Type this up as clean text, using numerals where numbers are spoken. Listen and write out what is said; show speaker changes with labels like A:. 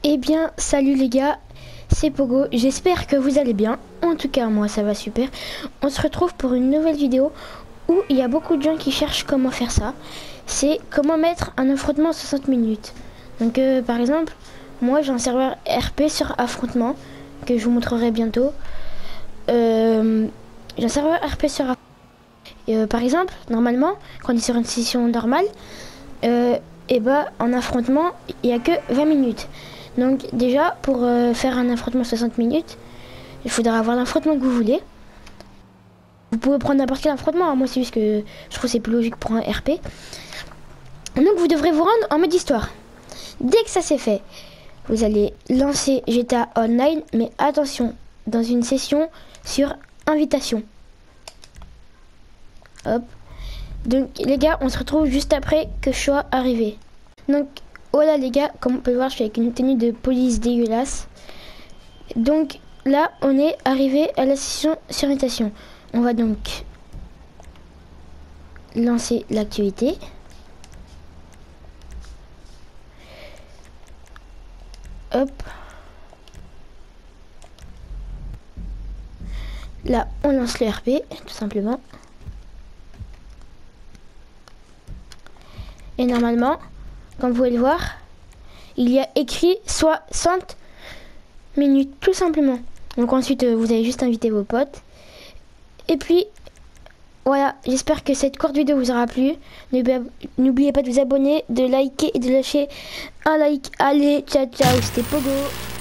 A: Eh bien, salut les gars, c'est Pogo, j'espère que vous allez bien. En tout cas, moi ça va super. On se retrouve pour une nouvelle vidéo où il y a beaucoup de gens qui cherchent comment faire ça. C'est comment mettre un affrontement en 60 minutes. Donc par exemple, moi j'ai un serveur RP sur affrontement que je vous montrerai bientôt. J'ai un serveur RP sur affrontement. Par exemple, normalement, quand on est sur une session normale, et bah en affrontement, il n'y a que 20 minutes. Donc déjà, pour faire un affrontement 60 minutes, il faudra avoir l'affrontement que vous voulez. Vous pouvez prendre n'importe quel affrontement, hein. Moi c'est juste que je trouve que c'est plus logique pour un RP. Donc vous devrez vous rendre en mode histoire. Dès que ça c'est fait, vous allez lancer GTA Online, mais attention, dans une session sur invitation. Hop. Donc les gars, on se retrouve juste après que je sois arrivé. Donc voilà les gars, comme on peut voir, je suis avec une tenue de police dégueulasse. Donc là, on est arrivé à la session sur invitation. On va donc lancer l'activité. Hop. Là, on lance le RP, tout simplement. Et normalement, comme vous pouvez le voir, il y a écrit 60 minutes, tout simplement. Donc ensuite, vous allez juste inviter vos potes. Et puis, voilà, j'espère que cette courte vidéo vous aura plu. N'oubliez pas de vous abonner, de liker et de lâcher un like. Allez, ciao, ciao, c'était Pogo.